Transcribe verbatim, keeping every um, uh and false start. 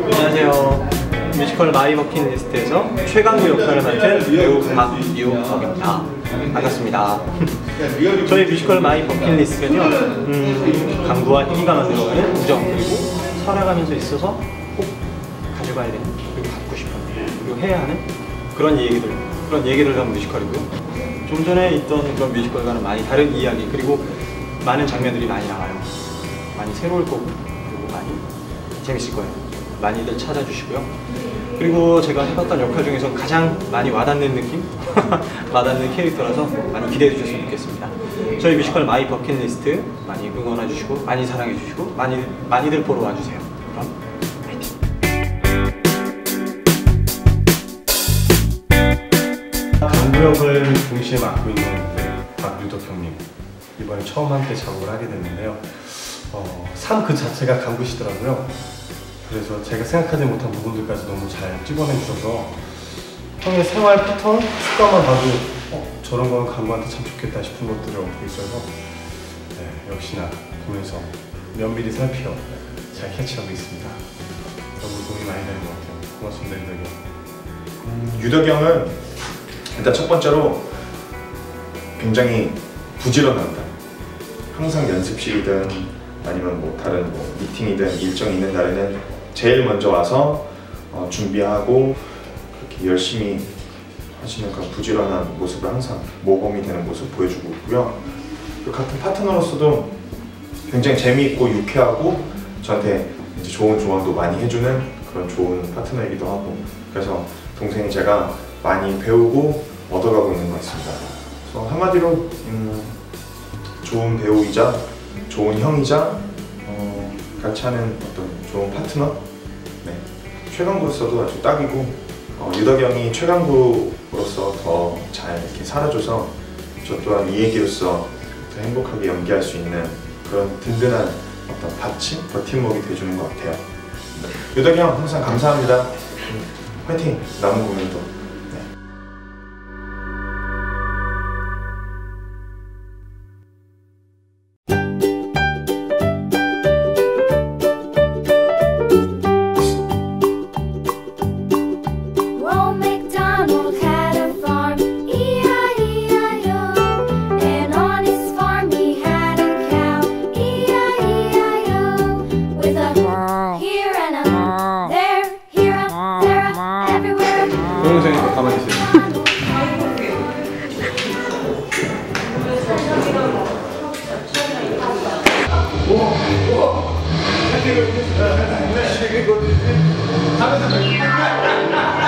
안녕하세요. 뮤지컬 마이 버킷리스트에서 최강구 역할을 맡은 배우 박유덕입니다. 반갑습니다. 저희 뮤지컬 마이 버킷리스트는요, 음, 강구와 희귀가 만들어가는 우정, 그리고 살아가면서 있어서 꼭 가져가야 되는, 그리고 갖고 싶은, 그리고 해야 하는 그런 얘기들, 그런 얘기를 담은 뮤지컬이고요. 좀 전에 있던 그런 뮤지컬과는 많이 다른 이야기, 그리고 많은 장면들이 많이 나와요. 많이 새로울 거고, 그리고 많이 재밌을 거예요. 많이들 찾아주시고요. 그리고 제가 해봤던 역할 중에서 가장 많이 와닿는 느낌? 와닿는 캐릭터라서 많이 기대해 주셨으면 좋겠습니다. 저희 뮤지컬 마이 버킷리스트 많이 응원해 주시고, 많이 사랑해 주시고, 많이, 많이들 보러 와주세요. 그럼 화이팅! 강구 역을 동시에 맡고 있는 박유덕 형님, 이번에 처음 함께 작업을 하게 됐는데요. 어, 삶 그 자체가 강구시더라고요. 그래서 제가 생각하지 못한 부분들까지 너무 잘 찍어내 주셔서 형의 생활 패턴, 습관만 봐도 어, 저런 건 강구한테 참 좋겠다 싶은 것들을 얻고 있어서 네, 역시나 보면서 면밀히 살피어 잘 캐치하고 있습니다. 너무 도움이 많이 되는 것 같아요. 고맙습니다, 유덕이 형. 음, 유덕이 형은 일단 첫 번째로 굉장히 부지런합니다. 항상 연습실이든 아니면 뭐 다른 뭐 미팅이든 일정이 있는 날에는 제일 먼저 와서 어, 준비하고 그렇게 열심히 하시는 그런 부지런한 모습을 항상 모범이 되는 모습 보여주고 있고요. 또 같은 파트너로서도 굉장히 재미있고 유쾌하고 저한테 이제 좋은 조언도 많이 해주는 그런 좋은 파트너이기도 하고, 그래서 동생이 제가 많이 배우고 얻어가고 있는 것 같습니다. 그래서 한마디로 음, 좋은 배우이자 좋은 형이자 어, 같이 하는 어떤 좋은 파트너? 네. 최강구로서도 아주 딱이고, 어, 유덕이 형이 최강구로서 더 잘 이렇게 살아줘서 저 또한 이 얘기로서 더 행복하게 연기할 수 있는 그런 든든한 어떤 받침? 버팀목이 돼주는 것 같아요. 네. 유덕이 형 항상 감사합니다. 음, 화이팅! 남은 공연도 동영상에 가만히 있어요. 우와! 우와!